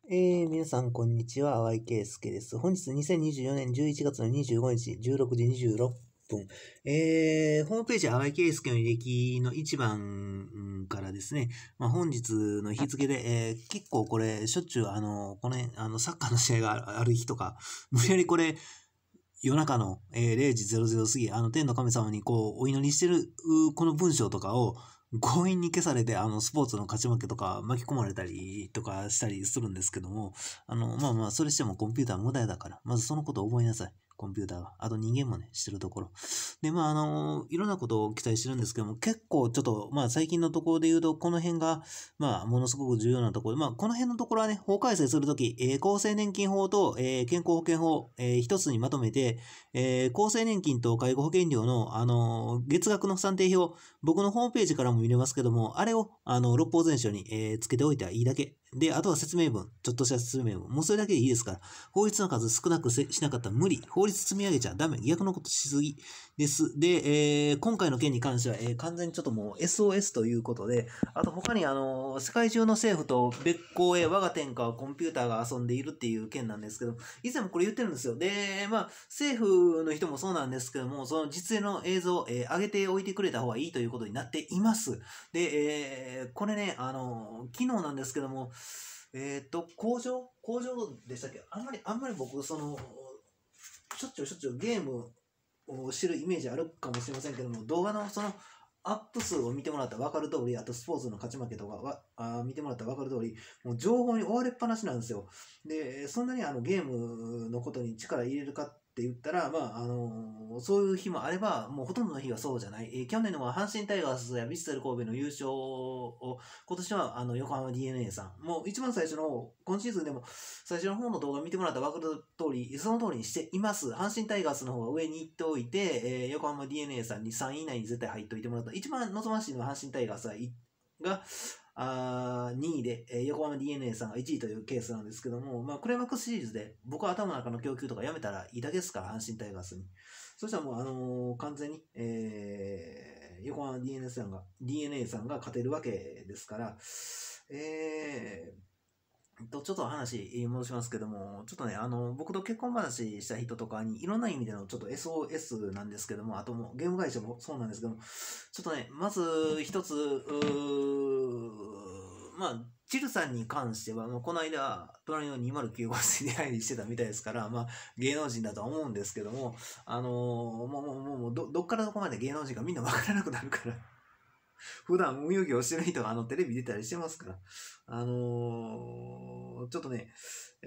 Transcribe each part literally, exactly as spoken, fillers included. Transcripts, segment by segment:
えー、皆さん、こんにちは。淡井圭介です。本日、にせんにじゅうよねんじゅういちがつのにじゅうごにち、じゅうろくじにじゅうろっぷん。えー、ホームページ、淡井圭介の履歴の一番からですね、まあ、本日の日付で、えー、結構これ、しょっちゅう、あの、この辺、あの、サッカーの試合がある日とか、無理やりこれ、夜中の、えー、れいじぜろぜろ過ぎ、あの、天の神様にこう、お祈りしてる、この文章とかを、強引に消されて、あの、スポーツの勝ち負けとか巻き込まれたりとかしたりするんですけども、あの、まあまあ、それしてもコンピューター無駄だから、まずそのことを覚えなさい。コンピューターが。あと人間もね、してるところ。で、まあ、あの、いろんなことを期待してるんですけども、結構ちょっと、まあ、最近のところで言うと、この辺が、まあ、ものすごく重要なところで、まあ、この辺のところはね、法改正するとき、えー、厚生年金法と、えー、健康保険法、えー、一つにまとめて、えー、厚生年金と介護保険料の、あのー、月額の算定表、僕のホームページからも見れますけども、あれを、あの、六法全書に、えー、つけておいてはいいだけ。で、あとは説明文。ちょっとした説明文。もうそれだけでいいですから。法律の数少なくしなかったら無理。法律積み上げちゃダメ。逆のことしすぎです。で、えー、今回の件に関しては、えー、完全にちょっともう エスオーエス ということで、あと他にあのー、世界中の政府と別行へ我が天下はコンピューターが遊んでいるっていう件なんですけど、以前もこれ言ってるんですよ。で、まあ、政府の人もそうなんですけども、その実演の映像を、えー、上げておいてくれた方がいいということになっています。で、えー、これね、あのー、昨日なんですけども、えっ、ー、と、工場工場でしたっけあんまり、あんまり僕、その、しょっちゅうしょっちゅうゲームを知るイメージあるかもしれませんけども、動画のその、アップ数を見てもらったら分かる通り、あとスポーツの勝ち負けとかはあ見てもらったら分かる通り、もう情報に追われっぱなしなんですよ。で、そんなにあのゲームのことに力入れるかって言ったら、まあ、あのそういう日もあれば、もうほとんどの日はそうじゃない。えー去年のは阪神タイガースやヴィッセル神戸の優勝を、今年はあの横浜 ディーエヌエー さん、もう一番最初の、今シーズンでも最初の方の動画見てもらったら分かる通り、その通りにしています。阪神タイガースの方が上に行っておいて、えー横浜 ディーエヌエー さんにさんい以内に絶対入っておいてもらった。一番望ましいのは阪神タイガースが、があにいで、えー横浜 ディーエヌエー さんがいちいというケースなんですけども、まあ、クライマックスシリーズで僕は頭の中の供給とかやめたらいいだけですから、阪神タイガースに。そしたらもう、あのー完全に、えー横浜 ディーエヌエー さんが、ディーエヌエー さんが勝てるわけですから、えーと、ちょっと話戻しますけども、ちょっとね、あの、僕と結婚話した人とかに、いろんな意味でのちょっと エスオーエス なんですけども、あともゲーム会社もそうなんですけども、ちょっとね、まず一つ、うーまあ、チルさんに関しては、まあ、この間、隣のにまるきゅうご室に出入りしてたみたいですから、まあ、芸能人だとは思うんですけども、あのーもう、もう、もう、もうど、どっからどこまで芸能人かみんなわからなくなるから、普段運輸業してる人があのテレビ出たりしてますから、あのーちょっとね、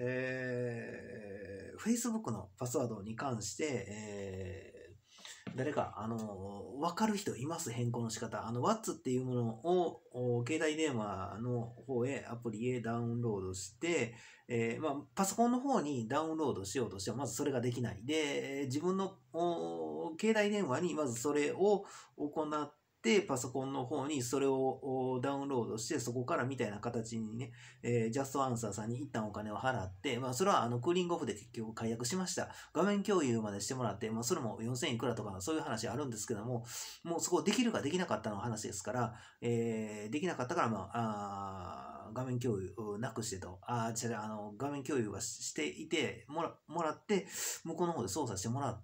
えー、Facebook のパスワードに関して、えー誰か、あのーわかる人います？変更の仕方。あの、Whats っていうものを、お携帯電話の方へ、アプリへダウンロードして、えーまあ、パソコンの方にダウンロードしようとしても、まずそれができない。で、自分のお携帯電話にまずそれを行って、パソコンの方にそれをダウンロードして、そこからみたいな形にね、えー、ジャストアンサーさんに一旦お金を払って、まあ、それはあのクーリングオフで結局解約しました。画面共有までしてもらって、まあ、それもよんせんいくらとか、そういう話あるんですけども、もうそこできるかできなかったの話ですから、えー、できなかったから、まあ、あ画面共有なくしてと、あ、違う、あの、画面共有はしていて、もら、もらって、向こうの方で操作してもらって、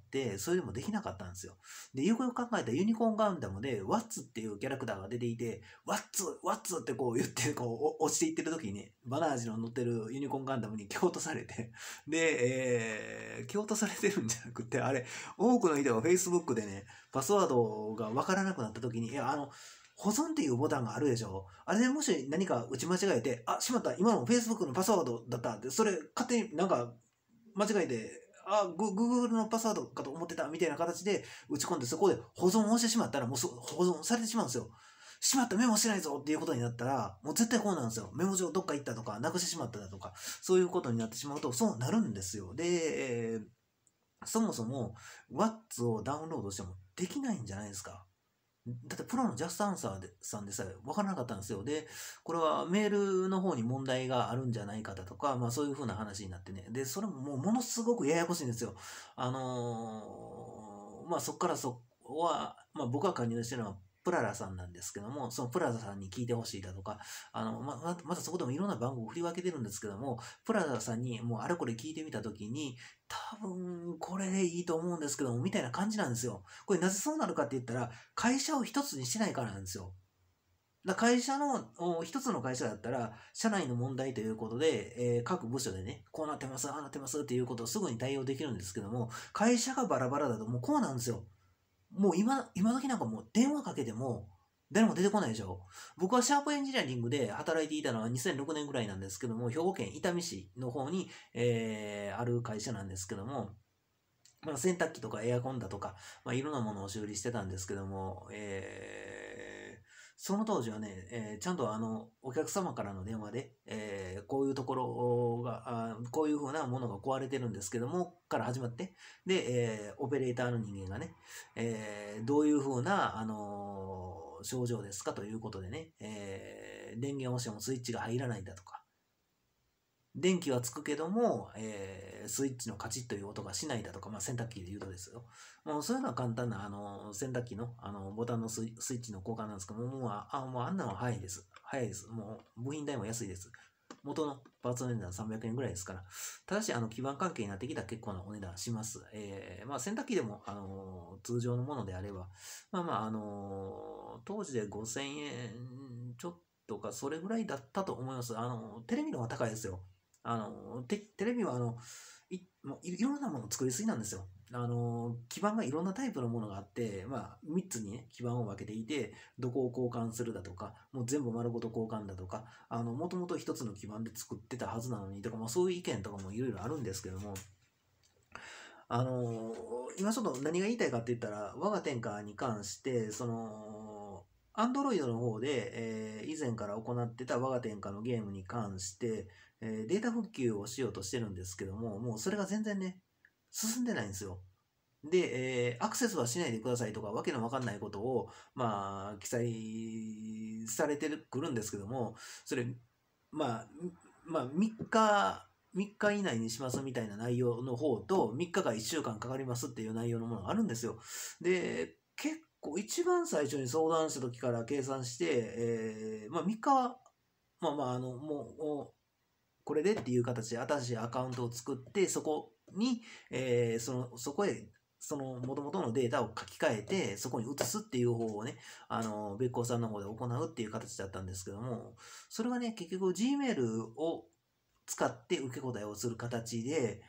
それでもできなかったんですよ。で、よくよく考えたらユニコーンガンダムで、ワッツっていうキャラクターが出ていて、ワッツワッツってこう言って、こう、落ちていってる時にね、バナージの乗ってるユニコーンガンダムに蹴落とされて、で、えー、蹴落とされてるんじゃなくて、あれ、多くの人が Facebook でね、パスワードがわからなくなった時に、いや、あの、保存っていうボタンがあるでしょ。あれでもし何か打ち間違えて、あ、しまった、今の Facebook のパスワードだったって、それ勝手になんか間違えて、あ、グ Google のパスワードかと思ってたみたいな形で打ち込んで、そこで保存を押してしまったら、もう保存されてしまうんですよ。しまった、メモしてないぞっていうことになったら、もう絶対こうなんですよ。メモ帳どっか行ったとか、なくしてしまっただとか、そういうことになってしまうと、そうなるんですよ。で、えーそもそも Whats をダウンロードしてもできないんじゃないですか。だってプロのジャストアンサーでさんでさえ分からなかったんですよ。で、これはメールの方に問題があるんじゃないかだとか、まあそういう風な話になってね。で、それももうものすごくややこしいんですよ。あのーまあそこからそこは、まあ僕が加入してるのは、 プララさんなんですけども、そのプララさんに聞いてほしいだとか、あの、ま、ま、またそこでもいろんな番号を振り分けてるんですけども、プララさんにもうあれこれ聞いてみたときに、多分これでいいと思うんですけども、みたいな感じなんですよ。これなぜそうなるかって言ったら、会社を一つにしてないからなんですよ。だ会社の、一つの会社だったら、社内の問題ということで、えー各部署でね、こうなってます、ああなってますっていうことをすぐに対応できるんですけども、会社がバラバラだともうこうなんですよ。もう今、今時なんかもう電話かけても、誰も出てこないでしょ。僕はシャープエンジニアリングで働いていたのはにせんろくねんぐらいなんですけども、兵庫県伊丹市の方に、えーある会社なんですけども、まあ、洗濯機とかエアコンだとか、まあ、いろんなものを修理してたんですけども、えーその当時はね、えーちゃんとあの、お客様からの電話で、えーこういうところが、あーこういうふうなものが壊れてるんですけども、から始まって、で、えーオペレーターの人間がね、えーどういうふうな、あのー症状ですかということでね、えー電源を押してもスイッチが入らないんだとか、電気はつくけども、えースイッチのカチッという音がしないだとか、まあ、洗濯機で言うとですよ。もうそういうのは簡単なあの洗濯機のあのボタンのスイスイッチの交換なんですけども、もうああもうあんなのは早いです。早いです。もう部品代も安いです。元のパーツの値段さんびゃくえんぐらいですから。ただし、あの基盤関係になってきたら結構なお値段します。えーまあ、洗濯機でも、あの通常のものであれば、まあまあ、あの当時でごせんえんちょっとか、それぐらいだったと思います。あのテレビの方が高いですよ。あのテテレビはあのいもういいろんなものを作りすぎなんですよ。あの基板がいろんなタイプのものがあって、まあ、みっつにね、基板を分けていて、どこを交換するだとか、もう全部丸ごと交換だとか、あの、もともと一つの基板で作ってたはずなのにとか、まあ、そういう意見とかもいろいろあるんですけども、あの今ちょっと何が言いたいかって言ったら、我が天下に関して、その、Android の方で、えー以前から行ってた我が天下のゲームに関して、えーデータ復旧をしようとしてるんですけども、もうそれが全然ね、進んでないんですよ。で、えーアクセスはしないでくださいとか、わけのわかんないことを、まあ、記載されてくるんですけども、それ、まあ、まあ、みっか、みっか以内にしますみたいな内容の方と、みっかかいっしゅうかんかかりますっていう内容のものがあるんですよ。で、結構一番最初に相談した時から計算して、えーまあみっかは、まあまあ、あの、もう、もうこれでっていう形で新しいアカウントを作って、そこに、えーその、そこへ、その元々のデータを書き換えて、そこに移すっていう方をね、あの、別行さんの方で行うっていう形だったんですけども、それはね、結局 Gmail を使って受け答えをする形で、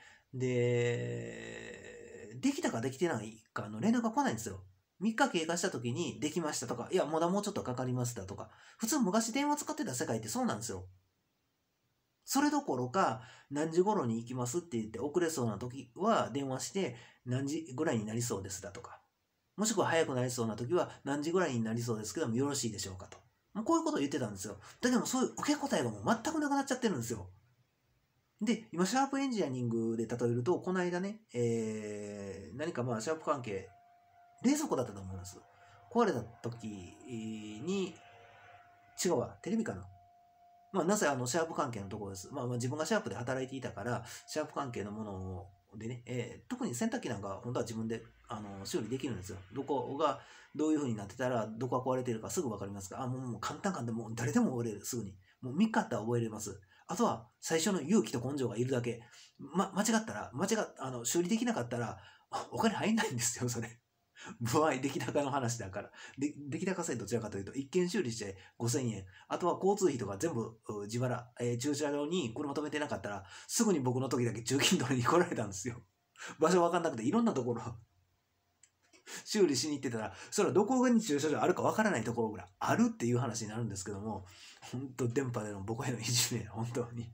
で、できたかできてないかの連絡が来ないんですよ。みっか経過した時にできましたとか、いや、まだもうちょっとかかりますだとか、普通昔電話使ってた世界ってそうなんですよ。それどころか、何時頃に行きますって言って遅れそうな時は電話して、何時ぐらいになりそうですだとか、もしくは早くなりそうな時は何時ぐらいになりそうですけどもよろしいでしょうかと。もうこういうことを言ってたんですよ。だけどもそういう受け答えがもう全くなくなっちゃってるんですよ。で、今、シャープエンジニアリングで例えると、この間ね、えー、何かまあ、シャープ関係、冷蔵庫だったと思います。壊れた時に、違うわ、テレビかな。まあ、なぜあの、シャープ関係のところです。まあ、まあ、自分がシャープで働いていたから、シャープ関係のものを、でね、えー特に洗濯機なんか、本当は自分で、あの、修理できるんですよ。どこが、どういう風になってたら、どこが壊れてるかすぐわかりますから、あ、もう、もう簡単簡単、もう誰でも覚えれる、すぐに。もうみっかあったら覚えれます。あとは、最初の勇気と根性がいるだけ。ま、間違ったら、間違っ、あの、修理できなかったら、あお金入んないんですよ、それ。歩合、出来高の話だから。で、出来高制どちらかというと、一件修理してごせんえん。あとは交通費とか全部う自腹、えー駐車場に車止めてなかったら、すぐに僕の時だけ中金取りに来られたんですよ。場所わかんなくて、いろんなところ、修理しに行ってたら、それはどこに駐車場あるかわからないところぐらいあるっていう話になるんですけども、本当電波での僕へのいじめ、本当に。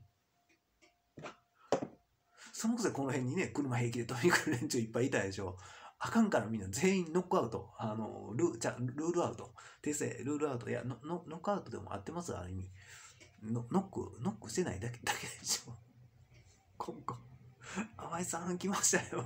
そのくせこの辺にね、車平気で飛び来る連中いっぱいいたでしょ。あかんからみんな全員ノックアウト。あの、ルじゃルールアウト。訂正、ルールアウト。いや、ノノノックアウトでも合ってますある意味。ノノック、ノックしてないだけだけでしょ。コンコン。淡井さん来ましたよ。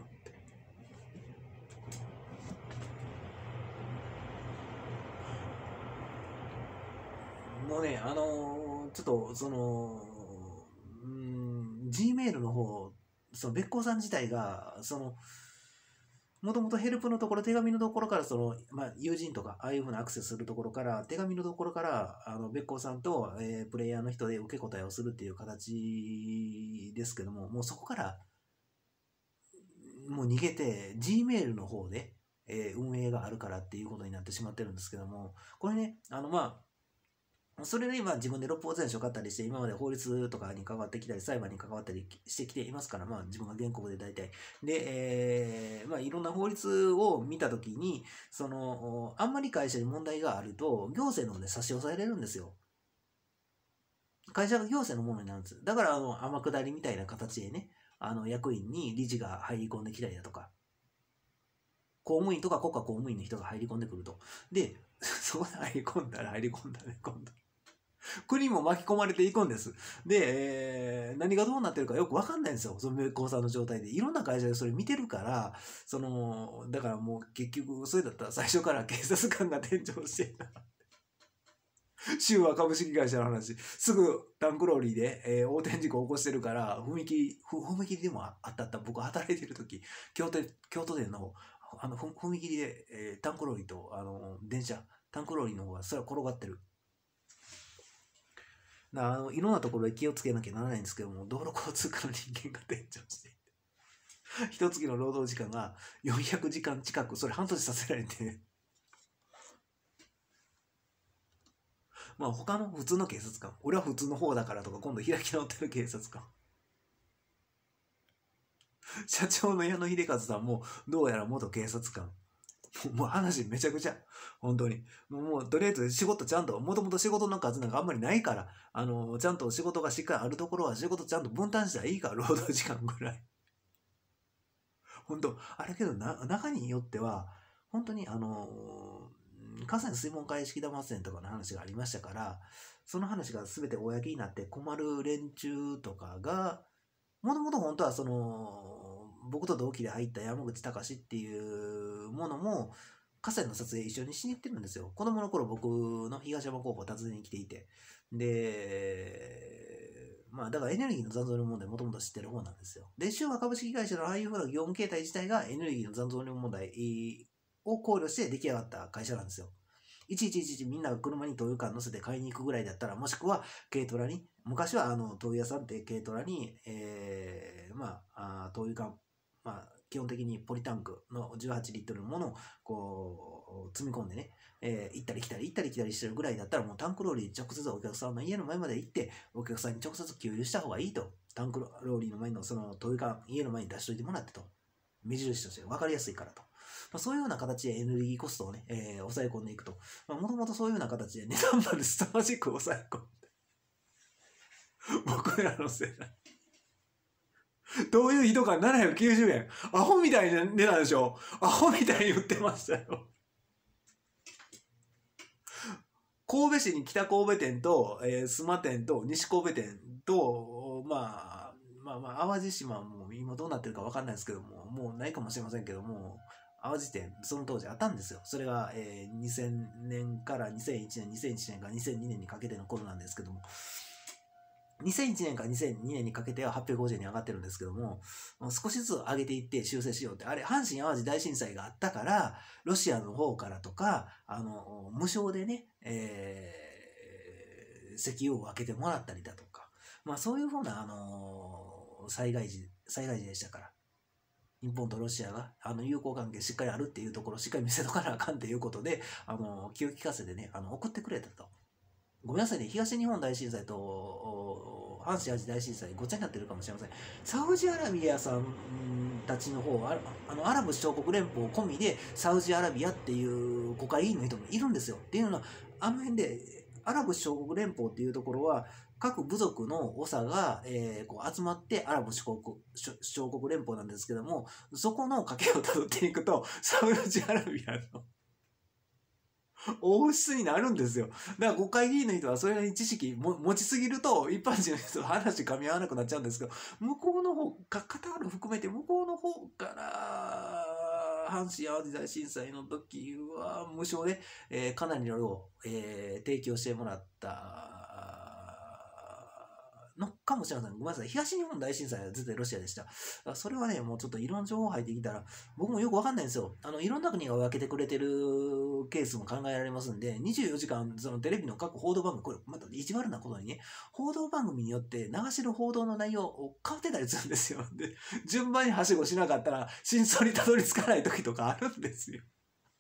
もうね、あのーちょっと、その、うーん、Gmail の方、その別行さん自体が、その、 もともとヘルプのところ、手紙のところから、その、まあ、友人とか、ああいうふうなアクセスするところから、手紙のところから、あの、べっこうさんと、えープレイヤーの人で受け答えをするっていう形ですけども、もうそこから、もう逃げて、Gmail の方で、えー運営があるからっていうことになってしまってるんですけども、これね、あの、まあ、それで今自分で六法全書買ったりして、今まで法律とかに関わってきたり、裁判に関わったりしてきていますから、まあ自分が原告で大体。で、えーまあいろんな法律を見たときに、その、あんまり会社に問題があると、行政の方で差し押さえれるんですよ。会社が行政のものになるんです。だから、あの、天下りみたいな形でね、あの、役員に理事が入り込んできたりだとか、公務員とか国家公務員の人が入り込んでくると。で、そこで入り込んだら入り込んだね、今度。国も巻き込まれていくんです。で、えー何がどうなってるかよくわかんないんですよ。そのべっこうさんの状態で。いろんな会社でそれ見てるから、その、だからもう結局、それだったら最初から警察官が店長してた。州は株式会社の話。すぐタンクローリーで、えー横転事故起こしてるから、踏切、ふ踏切でもあったあった。僕働いてる時、京都、京都店の、あの、ふ踏切で、えータンクローリーと、あの、電車、タンクローリーの方がそれは転がってる。だからあのいろんなところで気をつけなきゃならないんですけども、道路交通課の人間が店長していて、一月の労働時間がよんひゃくじかん近く、それ半年させられて、まあ他の普通の警察官、俺は普通の方だからとか、今度開き直ってる警察官。社長の矢野秀和さんも、どうやら元警察官。もう話めちゃくちゃ。本当に。もう、もうとりあえず仕事ちゃんと、もともと仕事の数なんかあんまりないから、あの、ちゃんと仕事がしっかりあるところは仕事ちゃんと分担したらいいから、労働時間ぐらい。本当、あれけどな、中によっては、本当にあの、河川水門解式玉発電とかの話がありましたから、その話が全て公になって困る連中とかが、もともと本当はその、僕と同期で入った山口隆っていうものも、河川の撮影一緒にしに行ってるんですよ。子供の頃僕の東山高校を訪ねに来ていて。で、まあだからエネルギーの残存量問題もともと知ってる方なんですよ。で、州和株式会社のああいうふうな業務形態自体がエネルギーの残存量問題を考慮して出来上がった会社なんですよ。いちいちいちいちみんなが車に灯油缶乗せて買いに行くぐらいだったら、もしくは軽トラに、昔はあの灯油屋さんって軽トラに、えー、まあ、あ灯油缶、まあ、基本的にポリタンクのじゅうはちリットルのものをこう積み込んでね、えー、行ったり来たり行ったり来たりしてるぐらいだったら、もうタンクローリー直接お客さんの家の前まで行って、お客さんに直接給油した方がいいと。タンクローリーの前のその灯油缶、家の前に出しといてもらってと。目印として分かりやすいからと。まあ、そういうような形でエネルギーコストをね、えー、抑え込んでいくと。もともとそういうような形で値段まで凄まじく抑え込んで。僕らの世代。どういう人がななひゃくきゅうじゅうえん。アホみたいな値段でしょ。アホみたいに売ってましたよ。神戸市に北神戸店と、えー、須磨店と西神戸店と、まあ、まあまあ、淡路島も今どうなってるか分かんないですけども、もうないかもしれませんけども、淡路店、その当時あったんですよ。それが、えー、にせんねんからにせんいちねん、にせんいちねんからにせんにねんにかけての頃なんですけども、にせんいちねんからにせんにねんにかけてははっぴゃくごじゅうえんに上がってるんですけども、少しずつ上げていって修正しようって、あれ、阪神淡路大震災があったから、ロシアの方からとか、あの、無償でね、えー、石油を分けてもらったりだとか、まあそういうふうな、あの、災害時、災害時でしたから。日本とロシアがあの友好関係しっかりあるっていうところをしっかり見せとかなあかんっていうことで、あの気を利かせてね、あの送ってくれたと。ごめんなさいね、東日本大震災と阪神・淡路大震災ごっちゃになってるかもしれません。サウジアラビアさんたちの方は、あのアラブ首長国連邦込みでサウジアラビアっていう国会議員の人もいるんですよ。っていうのは、あの辺でアラブ首長国連邦っていうところは、各部族の長が、えー、こう集まってアラブ首長国首長国連邦なんですけども、そこの家系をたどっていくと、サウジアラビアの王室になるんですよ。だから国会議員の人はそれなりに知識も持ちすぎると、一般人の人と話噛み合わなくなっちゃうんですけど、向こうの方、カタール含めて向こうの方から、阪神・淡路大震災の時は無償で、えー、かなりの量を、えー、提供してもらったのかもしれません。ごめんなさい。東日本大震災は絶対ロシアでした。だからそれはね、もうちょっといろんな情報入ってきたら、僕もよくわかんないんですよ。あの、いろんな国が分けてくれてるケースも考えられますんで、にじゅうよじかん、そのテレビの各報道番組、これ、また意地悪なことにね、報道番組によって流してる報道の内容を変わってたりするんですよ。で、順番にはしごしなかったら、真相にたどり着かない時とかあるんですよ。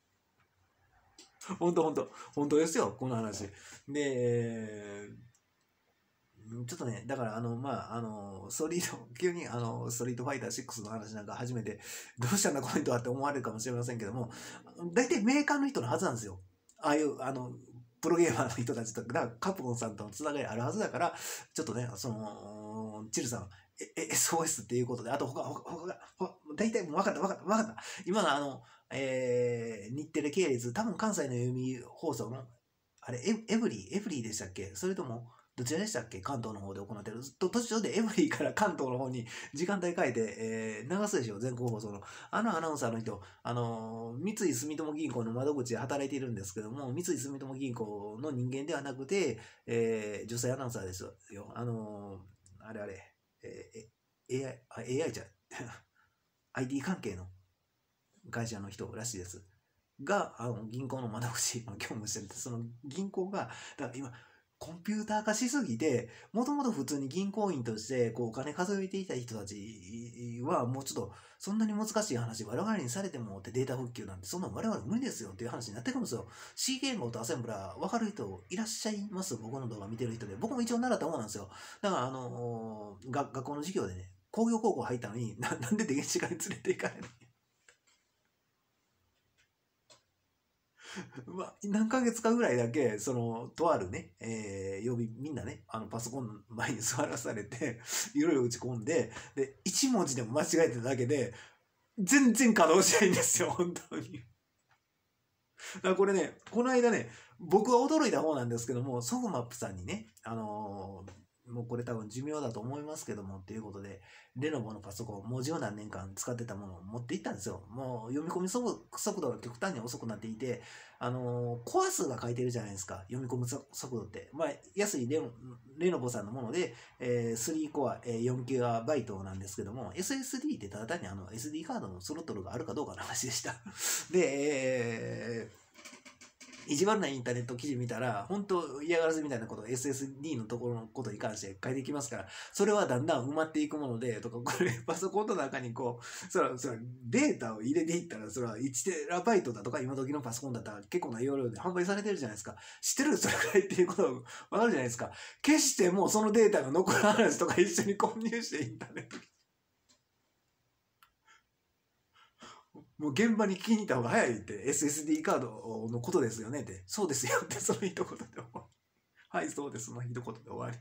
本当本当本当ですよ、この話。で、ちょっとね、だから、あの、まあ、あの、ストリート、急に、あの、ストリートファイターシックスの話なんか初めて、どうしたんだ、この人はって思われるかもしれませんけども、大体メーカーの人のはずなんですよ。ああいう、あの、プロゲーマーの人たちと、だからカプコンさんとのつながりあるはずだから、ちょっとね、その、チルさん、え、エスオーエス っていうことで、あと他、他、他、他大体もう分かった、分かった、分かった。今のあの、えー、日テレ系列、多分関西の読売放送の、あれ、エエブリー、エブリーでしたっけ？それとも、どちらでしたっけ？関東の方で行ってる。と途中でエブリーから関東の方に時間帯変えて、えー、流すでしょ、全国放送の。あのアナウンサーの人、あのー、三井住友銀行の窓口で働いているんですけども、三井住友銀行の人間ではなくて、えー、女性アナウンサーですよ。あのー、あれあれ、えー、エーアイ、あ、エーアイ じゃ、アイティー 関係の会社の人らしいです。が、あの、銀行の窓口の業務してるって、その銀行が、だから今、コンピューター化しすぎて、もともと普通に銀行員としてこうお金数えていた人たちは、もうちょっと、そんなに難しい話、我々にされてもってデータ復旧なんて、そんなの我々無理ですよっていう話になってくるんですよ。C 言語とアセンブラー、分かる人いらっしゃいます？僕の動画見てる人で。僕も一応習ったもんなんですよ。だから、あのー、学学校の授業でね、工業高校入ったのに、ななんで電子化に連れて行かないの？まあ、何ヶ月かぐらいだけ、その、とあるね、えー、曜日、みんなね、あの、パソコンの前に座らされて、いろいろ打ち込んで、で、一文字でも間違えてただけで、全然稼働しないんですよ、本当に。だからこれね、この間ね、僕は驚いた方なんですけども、ソフマップさんにね、あのーもうこれ多分寿命だと思いますけどもっていうことで、レノボのパソコン、もう十何年間使ってたものを持っていったんですよ。もう読み込み速度が極端に遅くなっていて、あのーコア数が書いてるじゃないですか、読み込む速度って。まあ、安いレレノボさんのもので、えー、スリーコア、えー、よんギガバイトなんですけども、エスエスディー ってただ単にあの エスディー カードのスロットルがあるかどうかの話でした。で、えー意地悪なインターネット記事見たら、本当嫌がらせみたいなことを エスエスディー のところのことに関して書いてきますから、それはだんだん埋まっていくもので、とか、これパソコンの中にこう、そら、そら、データを入れていったら、それはいちテラバイトだとか、今時のパソコンだったら結構な容量で販売されてるじゃないですか。知ってる？それくらいっていうことわかるじゃないですか。決してもうそのデータが残らないとか一緒に混入してインターネットもう現場に聞きに行った方が早いって、エスエスディー カードのことですよねって、そうですよって、その一言で終わり。はい、そうです、その一言で終わり。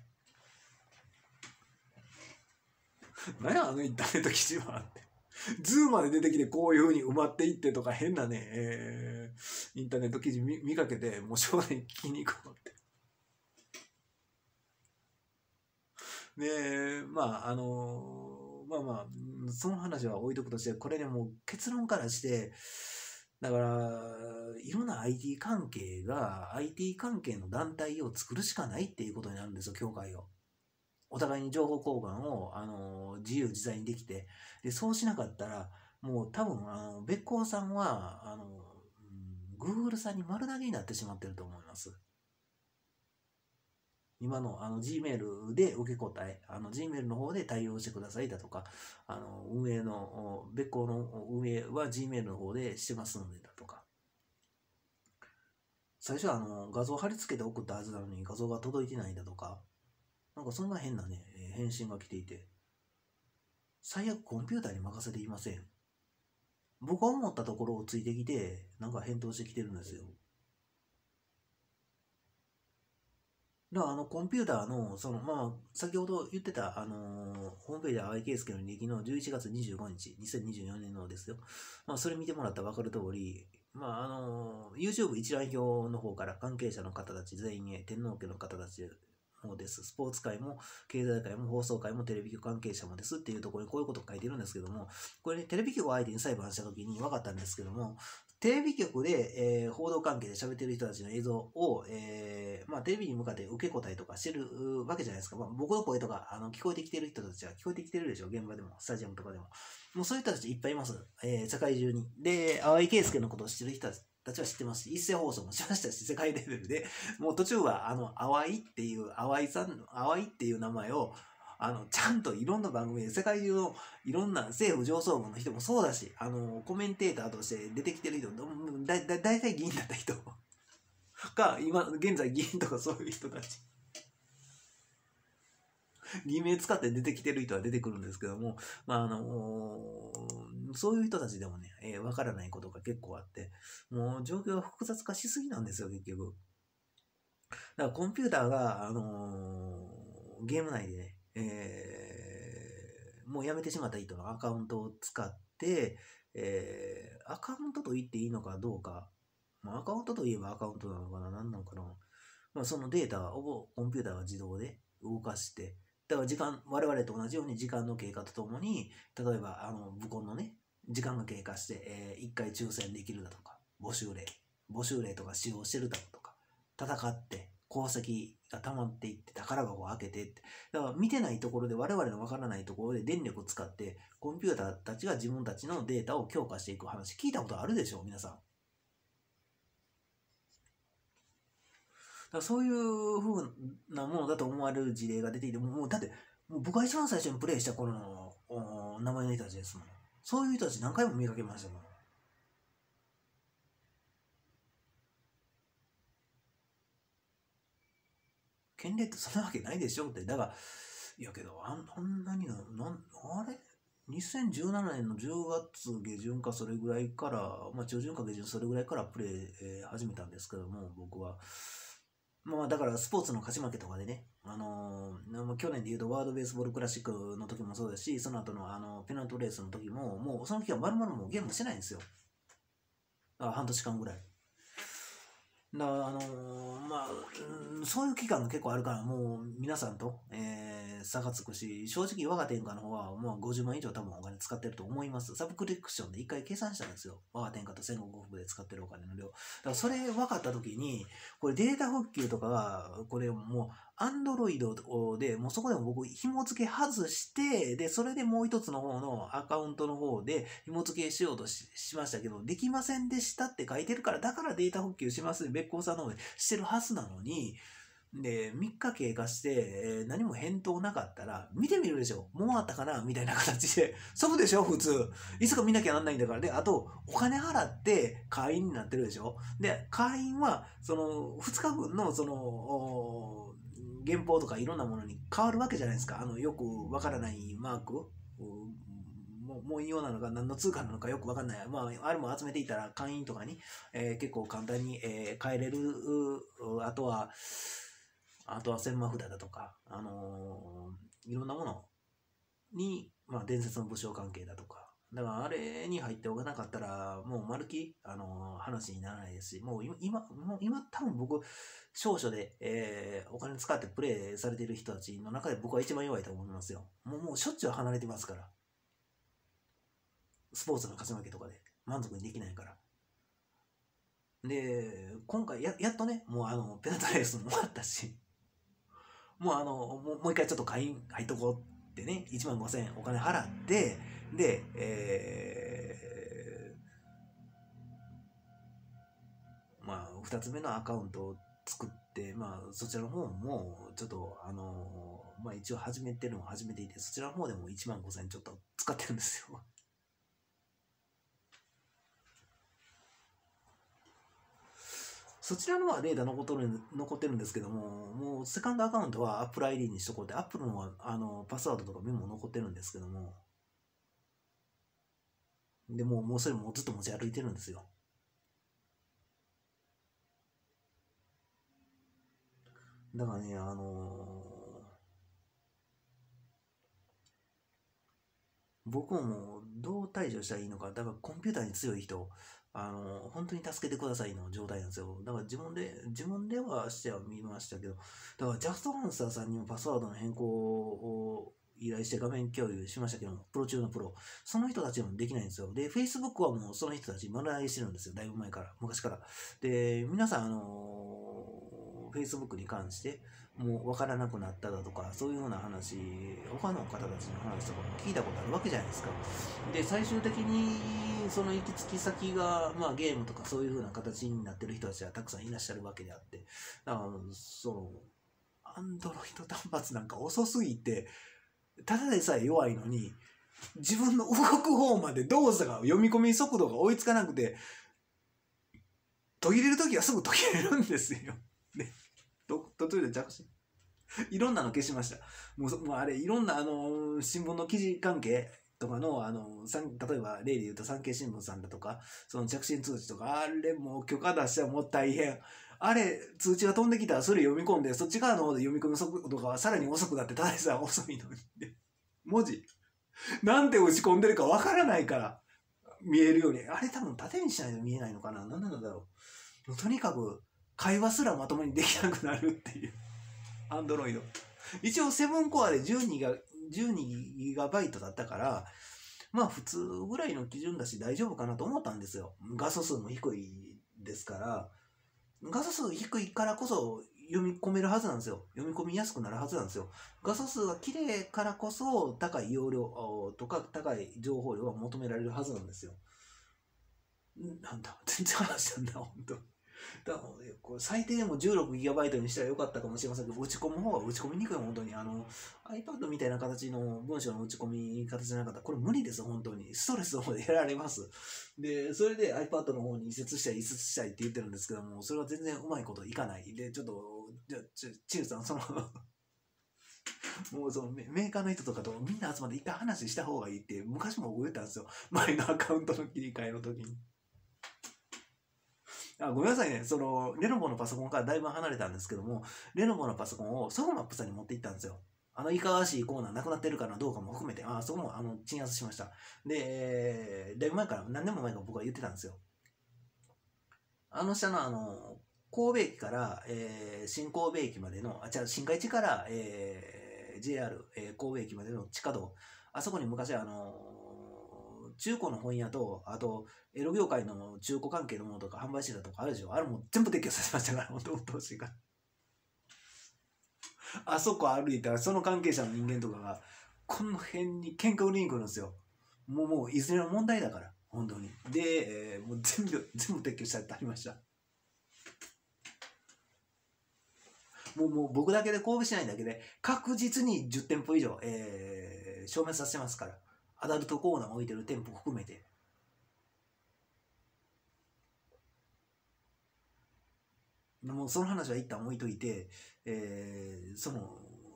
何や、あのインターネット記事はって。ズーまで出てきてこういう風に埋まっていってとか変なね、えー、インターネット記事 見, 見かけて、もうしょうがない聞きに行こうって。で、まあ、あのーまあまあ、その話は置いとくとして、これね、もう結論からして、だから、いろんな アイティー 関係が、アイティー 関係の団体を作るしかないっていうことになるんですよ、協会を。お互いに情報交換を、あのー自由自在にできて、で、そうしなかったら、もう多分、あの、べっこうさんは、あの、うん、Google さんに丸投げになってしまってると思います。今のあの Gmail で受け答え、あの Gmail の方で対応してくださいだとか、あの運営の、別個の運営は Gmail の方でしてますのでだとか、最初はあの画像貼り付けて送ったはずなのに画像が届いてないだとか、なんかそんな変なね、返信が来ていて、最悪コンピューターに任せていません。僕は思ったところをついてきて、なんか返答してきてるんですよ。だからあのコンピューターの、その、まあ、先ほど言ってた、あのーホームページで淡井圭介の履歴のじゅういちがつにじゅうごにち、にせんにじゅうよねんのですよ。まあ、それ見てもらったら分かる通り、まあ、あのー YouTube 一覧表の方から関係者の方たち全員へ、天皇家の方たちもです。スポーツ界も経済界も放送界もテレビ局関係者もですっていうところにこういうことを書いてるんですけども、これね、テレビ局を相手に裁判した時に分かったんですけども、テレビ局で、えー、報道関係で喋ってる人たちの映像を、えー、まあ、テレビに向かって受け答えとかしてるわけじゃないですか。まあ、僕の声とかあの聞こえてきてる人たちは聞こえてきてるでしょ、現場でも、スタジアムとかでも。もうそういう人たちいっぱいいます。えー、世界中に。で、淡井圭介のことを知ってる人たちは知ってますし、一斉放送もしましたし、世界レベルで、もう途中は、あの、淡井っていう、淡井さん、淡井っていう名前を、あの、ちゃんといろんな番組で、世界中のいろんな政府上層部の人もそうだし、あの、コメンテーターとして出てきてる人、だ、だ、だいたい議員だった人が、今、現在議員とかそういう人たち。偽名使って出てきてる人は出てくるんですけども、まああのー、そういう人たちでもね、えー、わからないことが結構あって、もう状況が複雑化しすぎなんですよ、結局。だからコンピューターが、あのー、ゲーム内でね、えー、もうやめてしまった人のアカウントを使って、えー、アカウントと言っていいのかどうか、まあ、アカウントといえばアカウントなのかな、何なのかな。まあ、そのデータをコンピューターが自動で動かして、だから時間、我々と同じように時間の経過とともに、例えば、あの、部コンのね、時間が経過して、えー、いっかい抽選できるだとか、募集令、募集令とか使用してるだとか、戦って、功績が溜まっていって、宝箱を開けてって、だから見てないところで、我々のわからないところで電力を使って、コンピューターたちが自分たちのデータを強化していく話、聞いたことあるでしょう、皆さん。だからそういう風なものだと思われる事例が出ていて、もうだって、もう僕が一番最初にプレイした頃の名前の人たちですもん。そういう人たち何回も見かけましたもん。権利ってそんなわけないでしょって。だから、いやけど、あんあんなにな、なん、あれにせんじゅうななねんのじゅうがつ下旬かそれぐらいから、まあ中旬か下旬それぐらいからプレイ、えー始めたんですけども、僕は。まあだからスポーツの勝ち負けとかでね、あのーまあ去年で言うとワールドベースボールクラシックの時もそうですし、その後のあのペナントレースの時も、もうその時は丸々もうゲームしてないんですよ。あ、半年間ぐらい。だからあのーまあ、うんそういう期間が結構あるから、もう皆さんと、えー差がつくし、正直我が天下の方はもうごじゅうまん以上多分お金使ってると思います。サブクリプションで一回計算したんですよ。我が天下と戦国国で使ってるお金の量。だからそれ分かった時に、これデータ復旧とかが、これもう、アンドロイドで、もうそこでも僕紐付け外して、で、それでもう一つの方のアカウントの方で紐付けしようと し, しましたけど、できませんでしたって書いてるから、だからデータ復旧しますって別行さんの方でしてるはずなのに、で、みっか経過して、えー何も返答なかったら、見てみるでしょ。もうあったかなみたいな形で。そうでしょ普通。いつか見なきゃなんないんだから。で、あと、お金払って会員になってるでしょで、会員は、その、ふつかぶんの、その、お原稿とかいろんなものに変わるわけじゃないですか。あの、よくわからないマーク。うんもう、もう用なのか何の通貨なのかよくわかんない。まあ、あれも集めていたら会員とかに、えー結構簡単に、えー変えれる。うあとは、あとは千万札だとか、あのーいろんなものに、まあ、伝説の武将関係だとか、だからあれに入っておかなかったら、もうまるっきり、あのー話にならないですし、もう今、今、もう今多分僕、少々で、えーお金使ってプレイされている人たちの中で僕は一番弱いと思いますよ。もう、もうしょっちゅう離れてますから。スポーツの勝ち負けとかで満足にできないから。で、今回や、やっとね、もうあの、ペナントレースも終わったし、もうあの、もうもう一回ちょっと会員入っとこうってね、いちまんごせんえんお金払って、で、えー、まあ、二つ目のアカウントを作って、まあ、そちらの方も、ちょっと、あの、まあ一応始めてるのを始めていて、そちらの方でもいちまんごせんえんちょっと使ってるんですよ。そちらのはデータ残っとる残ってるんですけども、もうセカンドアカウントは Apple アイディー にしとこうって、Apple のはあのパスワードとかメモ残ってるんですけども、でもうもうそれもずっと持ち歩いてるんですよ。だからね、あのー僕ももうどう対処したらいいのか、だからコンピューターに強い人、あの、本当に助けてくださいの状態なんですよ。だから自分で、自分ではしては見ましたけど、だからジャストアンサーさんにもパスワードの変更を依頼して画面共有しましたけども、プロ中のプロ。その人たちもできないんですよ。で、Facebook はもうその人たち丸投げしてるんですよ。だいぶ前から、昔から。で、皆さん、あの、Facebook に関して、もう分からなくなっただとか、そういうような話、他の方たちの話とかも聞いたことあるわけじゃないですか。で、最終的に、その行き着き先が、まあゲームとかそういう風な形になってる人たちはたくさんいらっしゃるわけであって、だから、その、アンドロイド端末なんか遅すぎて、ただでさえ弱いのに、自分の動く方まで動作が読み込み速度が追いつかなくて、途切れるときはすぐ途切れるんですよ。で、途中で着信。いろんなの消しました。もう、もうあれ、いろんな、あの、新聞の記事関係とかの、あの、例えば例で言うと産経新聞さんだとか、その着信通知とか、あれもう許可出したらもう大変。あれ、通知が飛んできたらそれ読み込んで、そっち側の方で読み込む速度がさらに遅くなって、ただでさえ遅いのに。文字。なんて打ち込んでるかわからないから見えるように。あれ多分縦にしないと見えないのかな。何なんだろう。とにかく会話すらまともにできなくなるっていう。アンドロイド。一応セブンコアでじゅうにが、じゅうにギガバイトだったから、まあ普通ぐらいの基準だし大丈夫かなと思ったんですよ。画素数も低いですから、画素数低いからこそ読み込めるはずなんですよ。読み込みやすくなるはずなんですよ。画素数が綺麗からこそ高い容量とか高い情報量は求められるはずなんですよ。なんだ、全然話したんだ、本当。だからこれ最低でも じゅうろくギガバイト にしたらよかったかもしれませんけど、打ち込む方が打ち込みにくい、本当に。あの、iPad みたいな形の文章の打ち込み形じゃなかったら、これ無理です、本当に。ストレスの方でやられます。で、それで iPad の方に移設したい、移設したいって言ってるんですけども、それは全然うまいこといかない。で、ちょっと、じゃちチルさん、そのもうそのメーカーの人とかとみんな集まって一回話した方がいいって、昔も言ったんですよ。前のアカウントの切り替えの時に。あ、ごめんなさいね。その、レノボのパソコンからだいぶ離れたんですけども、レノボのパソコンをソフマップさんに持って行ったんですよ。あの、いかがわしいコーナーなくなってるかなどうかも含めて、あ、そこも、あの、鎮圧しました。で、だいぶ前から、何年も前から僕は言ってたんですよ。あの下の、あの、神戸駅から、えー、新神戸駅までの、あ、違う、新海地から、えー、ジェイアール、えー、神戸駅までの地下道、あそこに昔、あの、中古の本屋と、あと、エロ業界の中古関係のものとか販売してたとかあるでしょ。あれも全部撤去させましたから、本当、うっとうしいから。あそこ歩いたら、その関係者の人間とかが、この辺に喧嘩売りに来るんですよ。もう、もう、いずれの問題だから、本当に。で、えー、もう全部、全部撤去したってありました。もう、もう僕だけで神戸市内だけで、確実にじゅってんぽ以上、えー、消滅させてますから。アダルトコーナー置いてる店舗含めて。もうその話は一旦置いといて、えー、その、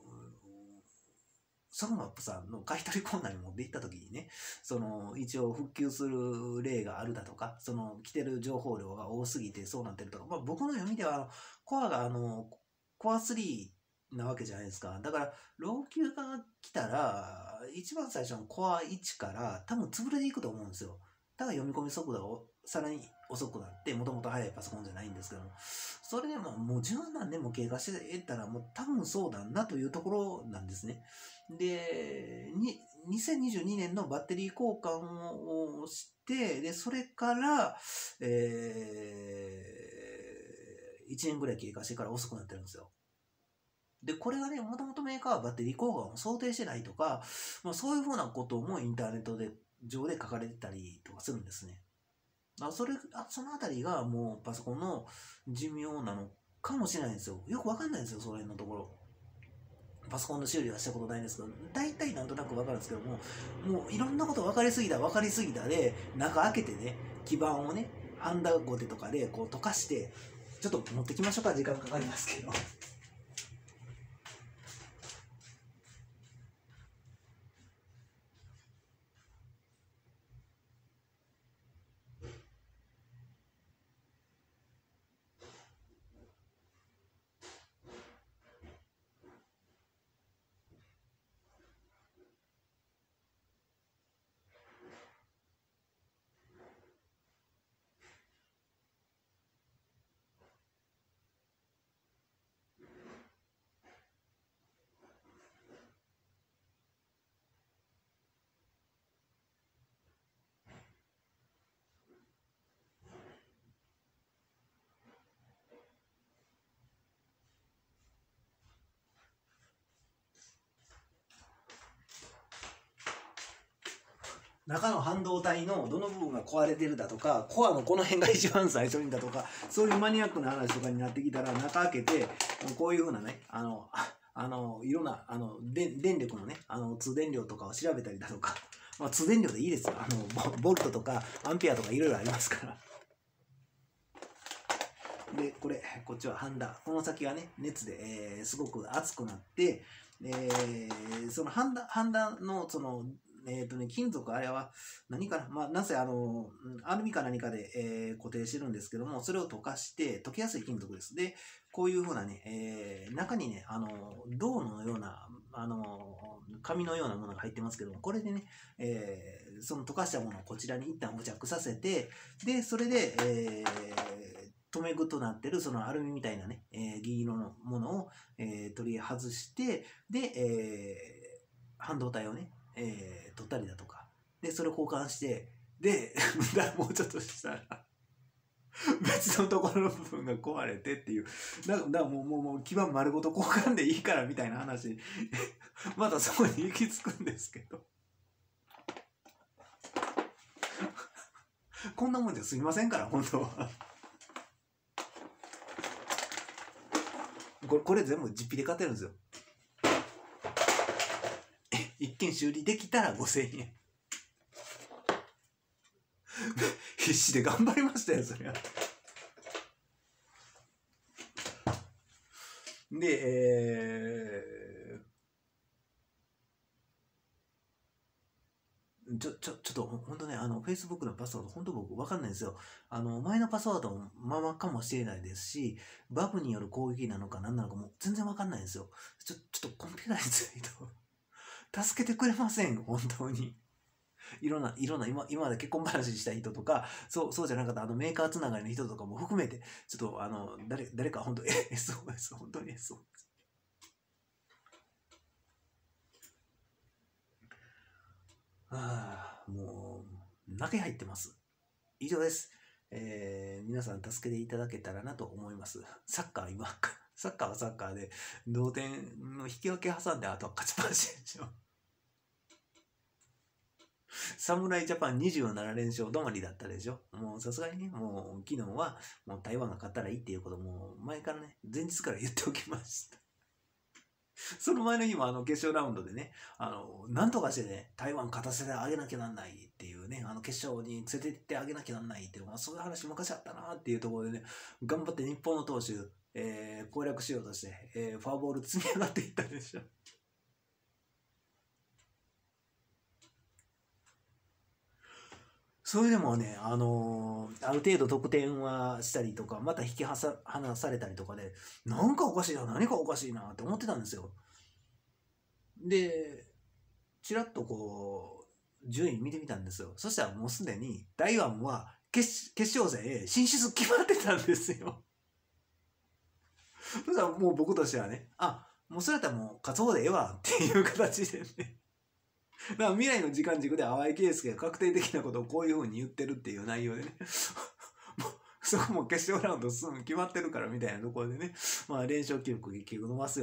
ソフマップさんの買い取りコーナーに持って行った時にね、その、一応復旧する例があるだとか、その、来てる情報量が多すぎてそうなってるとか、まあ僕の読みでは、コアがあの、コアスリーなわけじゃないですか。だから、老朽化が来たら、一番最初のコアいちから多分潰れていくと思うんですよ。だから読み込み速度がさらに遅くなって、もともと速いパソコンじゃないんですけども、それでももう十何年も経過してたら、もう多分そうだなというところなんですね。で、ににせんにじゅうにねんのバッテリー交換をして、で、それから、えー、いちねんぐらい経過してから遅くなってるんですよ。で、これがね、もともとメーカーはバッテリー交換を想定してないとか、まあ、そういうふうなこともインターネットで上で書かれてたりとかするんですね。あそれあそのあたりがもうパソコンの寿命なのかもしれないんですよ。よくわかんないんですよ、その辺のところ。パソコンの修理はしたことないんですけど、大体なんとなくわかるんですけども、もういろんなこと分かりすぎた、分かりすぎたで、中開けてね、基板をね、ハンダゴテとかでこう溶かして、ちょっと持ってきましょうか、時間かかりますけど。 中の半導体のどの部分が壊れてるだとか、コアのこの辺が一番最初にだとか、そういうマニアックな話とかになってきたら、中開けて、こういうふうなね、あの、あの、いろんな、あの、で電力のね、あの、通電量とかを調べたりだとか、まあ、通電量でいいですよ。あの、ボ、ボルトとか、アンペアとかいろいろありますから。で、これ、こっちはハンダ。この先がね、熱で、えー、すごく熱くなって、えー、そのハンダ、ハンダの、その、えっとね、金属、あれは何かな、まあ、なぜあの、アルミか何かで、えー、固定してるんですけども、それを溶かして、溶けやすい金属です。で、こういうふうなね、えー、中にね、あの、銅のような、あの、紙のようなものが入ってますけども、これでね、えー、その溶かしたものをこちらに一旦付着させて、で、それで、えー、留め具となってるそのアルミみたいなね、えー、銀色のものを、えー、取り外して、で、えー、半導体をね、えー、取ったりだとか、で、それを交換して、で、もうちょっとしたら、別のところの部分が壊れてっていう、だからもう、もう、もう基板丸ごと交換でいいからみたいな話、まだそこに行き着くんですけど。こんなもんですいませんから、本当は。これ、これ全部実費で買ってるんですよ。一見修理できたらごせんえん。必死で頑張りましたよ、そりゃ。で、えー、ちょ、ちょ、ちょっと、ほんとね、あの、Facebook のパスワード、ほんと僕わかんないんですよ。あの、前のパスワードもままかもしれないですし、バグによる攻撃なのか何なのかも全然わかんないんですよ。ちょ、ちょっとコンピューターについて、助けてくれません、本当に。いろんな、いろんな、今、今まで結婚話した人とか、そう、そうじゃなかった、あの、メーカーつながりの人とかも含めて、ちょっと、あの、誰、誰か本当、エスオーエス、本当に エスオーエス。ああ、もう、泣け入ってます。以上です。えー、皆さん助けていただけたらなと思います。サッカー今、サッカーはサッカーで、同点の引き分け挟んで、あとは勝ちっぱなしでしょ。侍ジャパンにじゅうなな連勝止まりだったでしょ。もうさすがにね、もう昨日はもう台湾が勝ったらいいっていうことも前からね、前日から言っておきました。その前の日もあの決勝ラウンドでね、あの、なんとかしてね、台湾勝たせてあげなきゃなんないっていうね、あの決勝に連れて行ってあげなきゃなんないっていう、まあそういう話昔あったなっていうところでね、頑張って日本の投手、えー、攻略しようとして、えー、フォアボール積み上がっていったでしょ。それでもね、あのー、ある程度得点はしたりとか、また引き離されたりとかで、なんかおかしいな、何かおかしいなって思ってたんですよ。で、ちらっとこう、順位見てみたんですよ。そしたらもうすでに台湾は決決勝戦へ進出決まってたんですよ。そしたらもう僕としてはね、あ、もうそれやったらもう勝つ方でええわっていう形でね。だから未来の時間軸で淡井圭介が確定的なことをこういう風に言ってるっていう内容でね。もうそこも決勝ラウンドすぐ決まってるからみたいなところでね、まあ連勝記録結局伸ばすよ